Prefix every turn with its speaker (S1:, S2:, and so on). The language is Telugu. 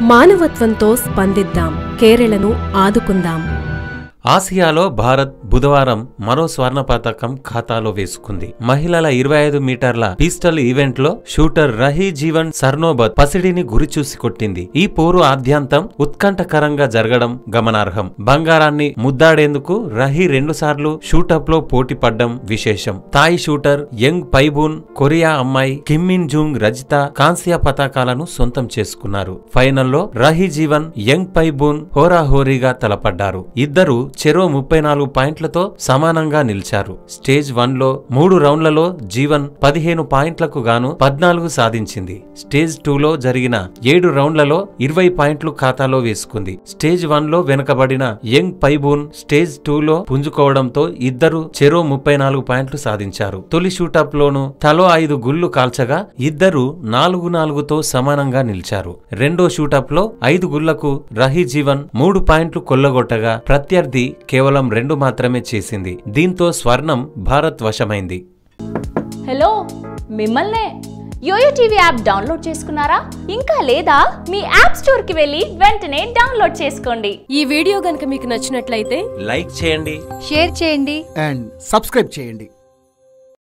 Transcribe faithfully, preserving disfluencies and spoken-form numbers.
S1: మానవత్వంతో స్పందిద్దాం, కేరళను ఆదుకుందాం.
S2: ఆసియాలో భారత్ బుధవారం మరో స్వర్ణ పతకం ఖాతాలో వేసుకుంది. మహిళల ఇరవై ఐదు మీటర్ల పిస్టల్ ఈవెంట్ లో షూటర్ రహి జీవన్ సర్నోబత్ పసిడిని గురిచూసి కొట్టింది. ఈ పోరు ఆద్యంతం ఉత్కంఠకరంగా జరగడం గమనార్హం. బంగారాన్ని ముద్దాడేందుకు రహి రెండు సార్లు షూటప్ లో పోటీ పడ్డం విశేషం. Thai shooter Yang Paiboon, Korea అమ్మాయి కిమ్మిన్ జూంగ్ రజిత కాంస్య పతాకాలను సొంతం చేసుకున్నారు. ఫైనల్లో రహి జీవన్, యంగ్ పైబూన్ హోరాహోరీగా తలపడ్డారు. ఇద్దరు చెరో ముప్పై నాలుగు పాయింట్లతో సమానంగా నిలిచారు. స్టేజ్ వన్ లో మూడు రౌండ్లలో జీవన్ పదిహేను పాయింట్లకు గాను పద్నాలుగు సాధించింది. స్టేజ్ టూ లో జరిగిన ఏడు రౌండ్లలో ఇరవై పాయింట్లు ఖాతాలో వేసుకుంది. స్టేజ్ వన్ లో వెనుకబడిన యంగ్ పైబూన్ స్టేజ్ టూ లో పుంజుకోవడంతో ఇద్దరు చెరో ముప్పై నాలుగు పాయింట్లు సాధించారు. తొలి షూటప్ లోను తలో ఐదు గుళ్లు కాల్చగా ఇద్దరు నాలుగు నాలుగుతో సమానంగా నిలిచారు. రెండో షూటప్ లో ఐదు గుళ్లకు రహి జీవన్ మూడు పాయింట్లు కొల్లగొట్టగా ప్రత్యర్థి కేవలం రెండు మాత్రమే చేసింది. దీంతో స్వర్ణం భారత్ వశమైంది.
S3: హలో, మిమ్మల్నే యోయో టీవీ యాప్ డౌన్లోడ్ చేసుకున్నారా? ఇంకా లేదా? మీ యాప్ స్టోర్ కి వెళ్ళి వెంటనే డౌన్లోడ్ చేసుకోండి.
S1: ఈ వీడియో గనుక మీకు నచ్చినట్లయితే
S2: లైక్ చేయండి,
S4: షేర్ చేయండి
S5: అండ్ సబ్స్క్రైబ్ చేయండి.